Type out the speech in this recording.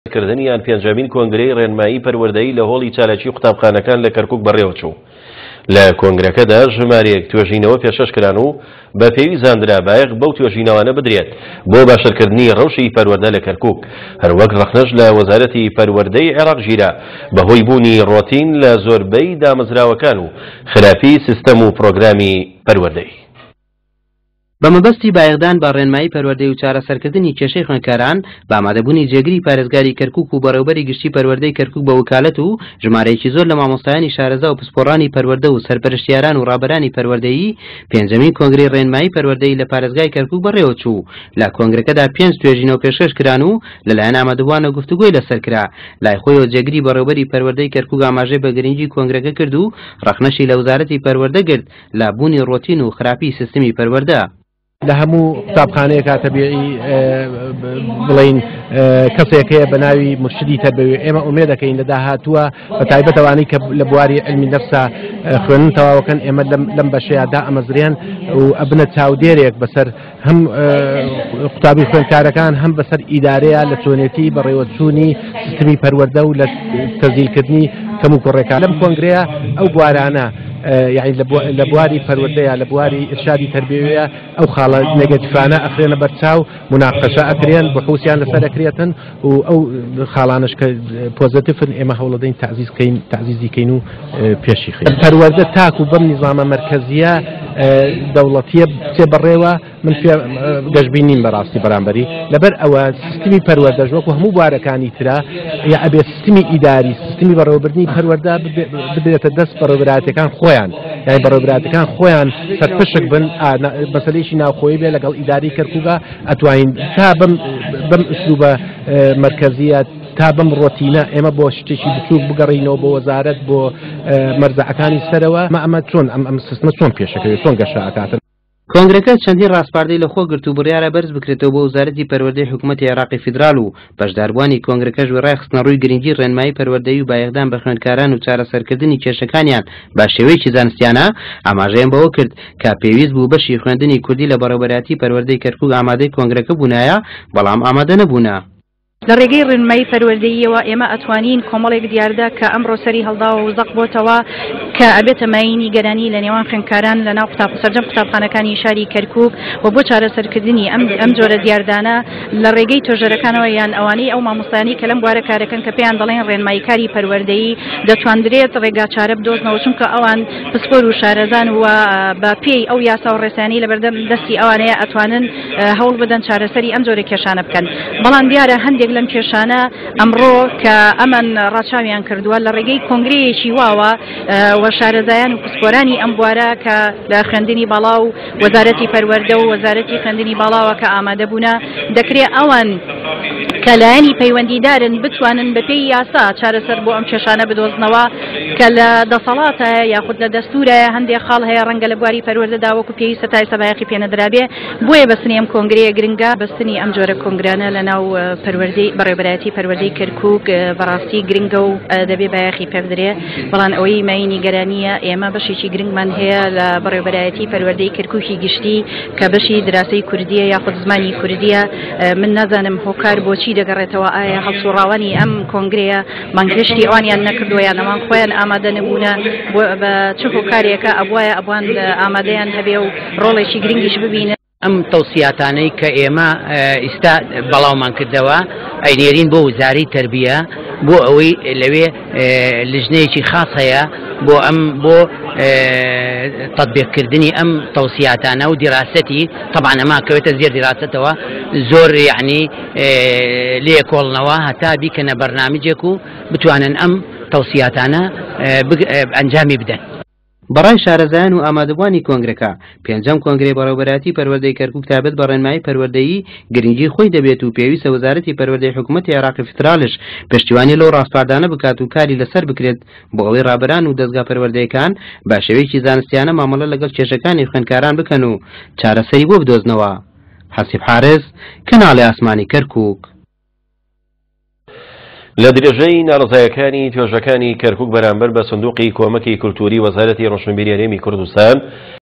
کردنیان پێنجەمین کۆنگرەی ڕێنمایی پەروەردەیی لە هۆڵی چالاکی قوتابخانەکان لە کەرکووک بەڕێوەچوو. لە کۆنگرەکەدا ژمارەیەک توێژینەوە پێشەشکران و بە پێوی زانرا بایەق بەو توێژینەوانە بدرێت بۆ باشترکردنی ڕەوشی پەروەردە لە کەرکووک. هەروەک ڕەخنەش لە وەزارەتی پەروەردەی عێراق ژیرا بەهۆی بوونی ڕۆتین لە زۆربەی دامەزراوەکان و خراپی سیستەم و پرۆگرامی پەروەردەی. بەمەبەستی بایەقدان بە ڕێنمایی پەروەردەی و چارەسەرکردنی کێشەی خوێندکاران بە ئامادەبوونی جێگری پارێزگاری کەرکووک و بەڕێوەبەری گشتی پەروەردەی کەرکووک بە وکالەت و ژمارەیەکی زۆر لە مامۆستایانی شارەزا و پسپۆڕانی پەروەردە و سەرپەرشتیاران و ڕابەرانی پەروەردەیی پێنجەمین کۆنگرەی ڕێنمایی پەروەردەیی لە پارێزگای کەرکووک بەڕێوەچوو. لە کۆنگرەکەدا 5 توێژینەوە پێشکەشکران و لەلایەن ئامادەبووانە گفتوگۆی لەسەرکرا. لای خۆیەوە جێگری بەڕێوەبەری پەروەردەی کەرکووک ئاماژەی بە گرنگی کۆنگرەکە کرد و ڕەخنەشی لە وەزارەتی پەروەردە کرد لە بوونی ڕۆتین و خراپی سیستەمی پەروەردە. لە هەموو قوتابخانەیەکە تەبیعی بڵین کەسێکەیە بە ناوی مرشدی تەربەوی ئێمە ئومێد دەکەین لە داهاتووە بە تایبەتەوانی کە لە بواری علمی نەفسا خوێندن تەواوەکەن ئێمە لەم بەشەیەدا ئەمەزرێن و ئەبنە چاودێرێک بەسەر هەم قوتابی خوێندکارەکان هەم بەسەر ئیدارەیە لە چۆنێتی بەڕێوەچوونی سیستەمی پەروەردە و لە تەزیلکردنی کەم و کوڕێکان لەم کۆنگرەیە ئەو بوارانە يعني لبواري پەروەردەیە لە بواری ئرشادی تەربیویە ئەو خاڵە نێگەتیفانە ئەخرێنە بەرچاو مناقەشە ئەکرێن بەحوسیان لەسەر ئەکرێتن و ئەو خاڵانش کە پۆزیتیفن ئێمە هەوڵ دەین تعزیزیکەین و پێشیخین. پەروەردە تاکو بەم نیزامە مەرکەزیە دەوڵەتیە بچێ بەڕێوە من گەشتبینیم بەڕاستی بەرامبەری لەبەر ئەوە سیستمی پەروەردەش وەکو هەموو بوارەکانی ترا یا ئەبێ سیستمی ئیداری سیستمی بەڕێوەبردنی پەروەردە بدرێتە دەست بەڕێوەبرایەتەکان خۆیان یعنی بەڕێوەبرایەتەکان خۆیان سەرپشک بن مەسەلەیەکی ناوخۆیی بێ لەگەڵ ئیداری کەرکووکە ئەتوانین تا بەم ئوسلوبە مەرکەزیە تا بەم ڕۆتینە ئێمە بۆ شتێکی بچووک بگەڕینەوە بۆ وەزارەت بۆ مەرجەعەکانی سەرەوە ئەمە چۆن ئەم سیستەمە چۆن پێشەکەوێت چۆن گەشە ئەکاتن. کۆنگرەکە چەندین ڕاستپاردەی لە خۆ گرت و بڕیارە بەرز بکرێتەوە بۆ وەزارەتی پەروەردەی حکوومەتی عێراقی فیدراڵ و بەشداربووانی کۆنگرەکەش وێڕای خستنە ڕووی گرنگی ڕێنمایی پەروەردەیی و بایەقدان بە خوێندکاران و چارەسەرکردنی کێشەکانیان با شێوەیەکی زانستیانە ئاماژەیان بەوە کرد کە پێویست بوو بەشی خوێندنی کوردی لە بەڕێوەبەراتی پەروەردەی کەرکووک ئامادەی کۆنگرەکە بوونایە بەڵام ئامادە نەبوونە. لە ڕێگەی ڕێنمایی پەروەردەییەوە ئێمە ئەتوانین کۆمەڵێک دیاردا کە ئەمڕۆ سەری هەڵداوە و زەق بۆتەوە کە ئەبێتە ماینی گەرانی لە نێوان خوێندکاران لە ناو سەرجەم قوتابخانەکانی شاری کەرکووک و بۆ چارەسەرکردنی ئەم جۆرە دیاردانە لە ڕێگەی تۆژەرەکانەوە یان ئەوانەی ئەو مامۆستایانی کە لەم بوارە کارەکەن کە پێیان دەڵێن ڕێنماییکاری پەروەردەیی دەتواندرێت ڕێگا چارە بدۆزنەوە چونکە ئەوان پسپۆر و شارەزان و بە پێی ئەو یاسا و ڕێسانی لەبەردەم دەستی ئەوانەیە ئەتوانن هەوڵ بدەن چارەسەری ئەم جۆرە کێشانە بکەن. بەڵام دیارە هەندێک لەم کێشانە ئەمڕۆ کە ئەمن ڕاچاویان کردووە لە ڕێگەی کۆنگرەیەکی واوە و شارەزایان و پسپۆرانی ئەم بوارە کە لە خوێندنی باڵا و وەزارەتی پەروەردە و وەزارەتی خوێندنی باڵاوە کە ئامادەبوونە دەکرێت ئەوان کە لایەنی پەیوەندیدارن بتوانن بە پێی یاسا چارەسەر بۆ ئەم کێشانە بدۆزنەوە کە لە دەسەڵاتە یاخود لە دەستورە هەندێک خاڵ هەیە ڕەنگە لە بواری پەروەردەدا وەکو پێویستە تای سەبایەقی پێنەدرابێ بۆیە بەستنی ئەم کۆنگرەیە گرنگە بەستنی ئەم جۆرە کۆنگرانە لە ناو پەروەردەی بەڕێوەبەراتی پەروەردەی کەرکووک بەڕاستی گرنگە و دەبێ بایەخی پێ بدرێ. بەڵام ئەوەی ماینی گەرانیە ئێمە بەشێکی گرنگمان هەیە لە بەڕێوەبەراتی پەروەردەی کەرکووکی گشتی کە بەشی دراسی کوردیە یاخود زمانی کوردیە. من نازانم هۆکار بۆچی دەگەڕێتەوە ئایا هەڵسوڕاوانی ئەم کۆنگرەیە مانگشتی ئەوانیان نەکردووە یان ئەوان خۆیان ئامادە نەبوونە بە چ هۆکارێکە ئەبوایە ئەوان ئامادەیان هەبێ و ڕۆڵێکی گرنگیش ببینە. ئەم تەوسیاتانەی کە ئێمە ئێستا بەڵاومان کردەوە ئەینێرین بۆ وزارەی تەربیە بۆ ئەوەی لەوێ لژنەیەکی خاص هەیە بۆ تطبیقکردنی ئەم تەوسیاتانە و دیراسەتی طبعا ئەمە کەوێتە زێر دیراستەوە زۆر یعنی لێ کۆڵنەوە هەتا بیکەنە بەرنامجێک و بتوانن ئەم تەوسیاتانە ئەنجامی بدەن. بەڕای شارەزایان و ئامادەبووانی کۆنگرەکە پێنجەم کۆنگرەی بەڕێوەبەراتی پەروەردەی کەرکووک تابەت بە ڕێنمایی پەروەردەیی گرنگی خۆی دەبێت و پێویستە وەزارەتی پەروەردەی حکوومەتی عێراقی فیدراڵش پشتیوانی لەو ڕاستپاردانە بکات و کاری لەسەر بکرێت بۆ ئەوەی ڕابەران و دەستگا پەروەردەیەکان بە شێوەیەکی زانستیانە مامەڵە لەگەڵ کێشەکانی خوێندکاران بکەن و چارەسەری بۆ بدۆزنەوە. حەسیب حارس، کەناڵی ئاسمانی کەرکووک. لە درێژەی ناڕزایەکانی توێژەکانی کەرکووک بەرامبەر بە سندوقی کۆمەکی کولتوری وەزارەتی ڕۆشنبیری هەرێمی کوردستان